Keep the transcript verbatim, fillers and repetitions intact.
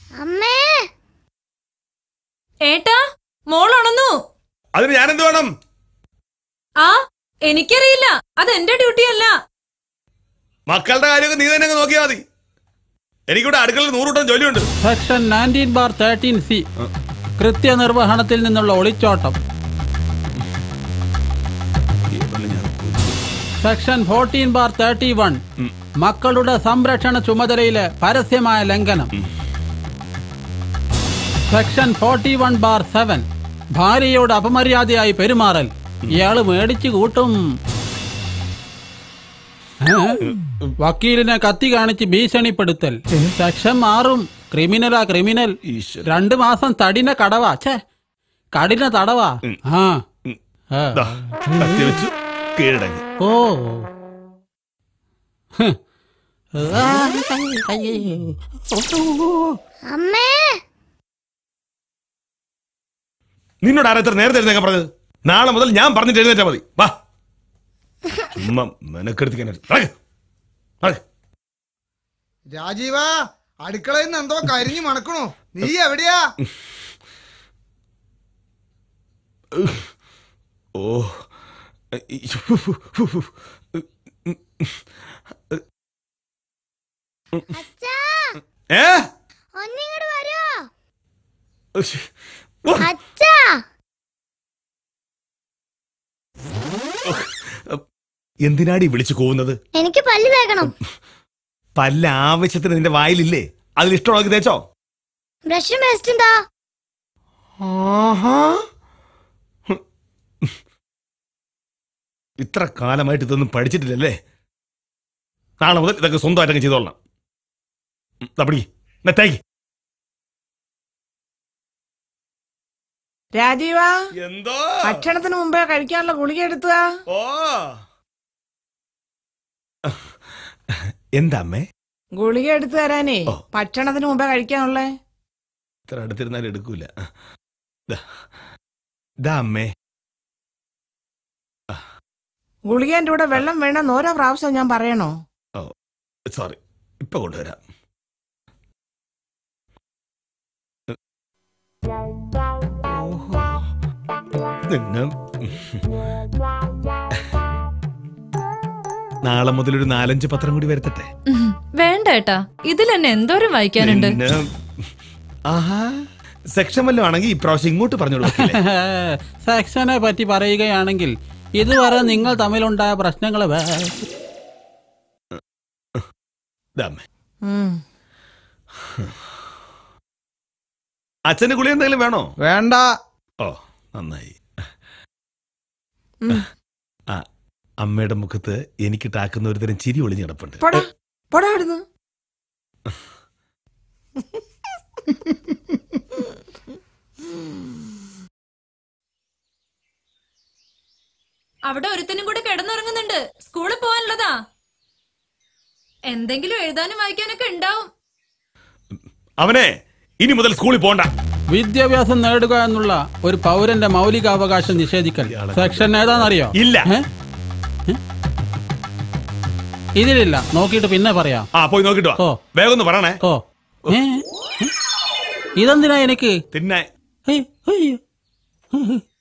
അമ്മേ ഏട്ടാ മോളുണന്നു. അതിന് ഞാനെന്ത് വേണം? ആ എനിക്കറിയില്ല, അതെന്റെ ഡ്യൂട്ടി അല്ല. മക്കളുടെ കാര്യമൊക്കെ നീ തന്നെ നോക്കിയാൽ മതി. എനിക്കിവിടെ അടുക്കളയിൽ നൂറുകൂട്ടം ജോലിയുണ്ട്. Section nineteen bar thirteen C കൃത്യനിർവഹണത്തിൽ നിന്നുള്ള ഒളിച്ചോട്ടം. Section fourteen bar thirty one മക്കളുടെ സംരക്ഷണ ചുമതലയിലെ പരസ്യമായ ലംഘനം. Section forty one bar seven ഭാര്യയോട് അപമര്യാദയായി പെരുമാറൽ. ഇയാള് മേടിച്ചു കൂട്ടും. വക്കീലിനെ കത്തി കാണിച്ച് ഭീഷണിപ്പെടുത്തൽ. സെക്ഷൻ മാറും. ക്രിമിനലാ ക്രിമിനൽ. രണ്ടു മാസം തടിന കടവാ. ഛേ കഠിന തടവാ. ആ ഓ അമ്മേ നിന്നോട് ആരാ നേരത്തെ എഴുന്നേക്കാൻ പറഞ്ഞത്? നാളെ മുതൽ ഞാൻ പറഞ്ഞിട്ട് എഴുന്നേറ്റാ മതി. വാ രാജീവ, അടുക്കളയിൽ നിന്ന് എന്തോ കരിഞ്ഞു മണക്കണോ? നീ എവിടെയാ? ഓ ഏ ഒന്നിങ്ങോട്ട് വരോ? എന്തിനാടി വിളിച്ചു പോകുന്നത്? എനിക്ക് പല്ല് തേക്കണം. പല്ല് ആവശ്യത്തിന് നിന്റെ വായിലില്ലേ? അതിൽ ഇഷ്ടമുള്ള തേച്ചോ? ബ്രഷും പേസ്റ്റും താ. ഇത്ര കാലമായിട്ട് ഇതൊന്നും പഠിച്ചിട്ടില്ലല്ലേ? നാളെ മുതൽ ഇതൊക്കെ സ്വന്തമായിട്ടൊക്കെ ചെയ്തോളണം. തേക്ക്. രാജീവ, എന്തോ ഭക്ഷണത്തിന് മുമ്പേ കഴിക്കാനുള്ള ഗുളിക എടുത്തുക. ഓ എന്താ അമ്മേ? ഗുളിക എടുത്തു തരാനേ, ഭക്ഷണത്തിന് മുമ്പേ കഴിക്കാനുള്ളേ. ഇത്ര അടുത്തിരുന്നാലും എടുക്കൂല. അമ്മേ ഗുളികന്റെ കൂടെ വെള്ളം വേണമെന്ന് ഓരോ പ്രാവശ്യം ഞാൻ പറയണോ? ഓ സോറി, ഇപ്പൊ കൊണ്ടുവരാം. നാളെ മുതൽ ഒരു നാലഞ്ച് പത്രം കൂടി വരുത്തട്ടെ? വേണ്ട ഏട്ടാ, ഇതിൽ തന്നെ എന്തോരം വായിക്കാനുണ്ട്. ആഹാ, സെക്ഷൻ വല്ലതും ആണെങ്കിൽ ഇപ്രാവശ്യം ഇങ്ങോട്ട് പറഞ്ഞോളൂ. സെക്ഷനെ പറ്റി പറയുകയാണെങ്കിൽ ഇതുവരെ നിങ്ങൾ തമ്മിലുണ്ടായ പ്രശ്നങ്ങൾ അച്ഛന് ഗുളി എന്തെങ്കിലും വേണോ? വേണ്ട. ഓ നന്നായി. ആ അമ്മയുടെ മുഖത്ത് എനിക്ക് ടാക്കുന്ന ഒരു തരം ചിരി ഒളിഞ്ഞു കിടപ്പുണ്ട്. അവിടെ ഒരുത്തനും കൂടെ കിടന്നുറങ്ങുന്നുണ്ട്. സ്കൂളിൽ പോകാനുള്ളതാ. എന്തെങ്കിലും എഴുതാനും വായിക്കാനൊക്കെ ഉണ്ടാവും. അവനെ ഇനി മുതൽ സ്കൂളിൽ പോണ്ട. വിദ്യാഭ്യാസം നേടുക എന്നുള്ള ഒരു പൗരന്റെ മൗലികാവകാശം നിഷേധിക്കൽ സെക്ഷൻ ഏതാണെന്നറിയോ? ഇല്ല. ഇതിലില്ല, നോക്കിയിട്ട് പിന്നെ പറയാം. ആ പോയി നോക്കിട്ടോ. ഓ വേഗം ഒന്ന് പറയണേ. ഓ ഇതെന്തിനാ എനിക്ക്? തിന്നെ.